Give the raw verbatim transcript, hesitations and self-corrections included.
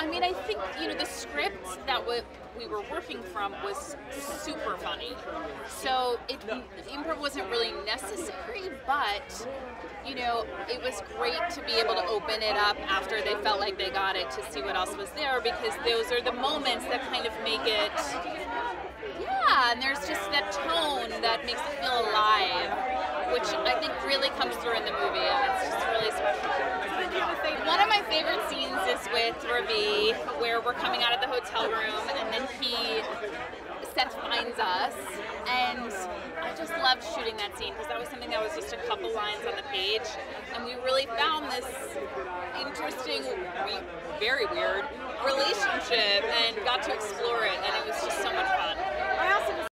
I mean, I think, you know, the script that we, we were working from was super funny. So it, improv wasn't really necessary, but, you know, it was great to be able to open it up after they felt like they got it to see what else was there, because those are the moments that kind of make it, yeah, and there's just that tone that makes it feel alive, which I think really comes through in the movie, and it's just really special. One of my favorite scenes is with Ravi, where we're coming out of the hotel room, and then he, Seth finds us, and I just loved shooting that scene, because that was something that was just a couple lines on the page, and we really found this interesting, very weird relationship, and got to explore it, and it was just so much fun.